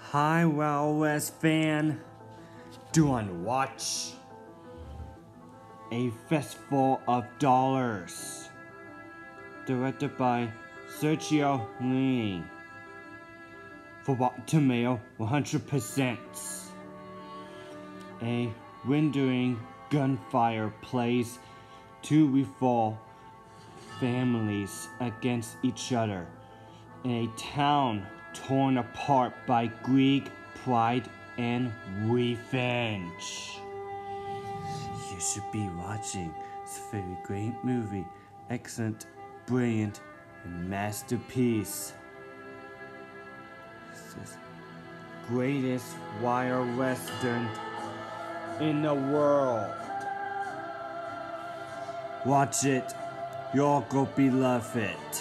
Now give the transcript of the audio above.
Hi, Wild West fan. Do you want to watch a Fistful of Dollars? Directed by Sergio Leone. For Rotten Tomato, 100%. A rendering gunfire plays two rival families against each other in a town torn apart by greed, pride, and revenge. You should be watching. It's a very great movie. Excellent, brilliant, and masterpiece. It's the greatest wire western in the world. Watch it. You'll go beloved it.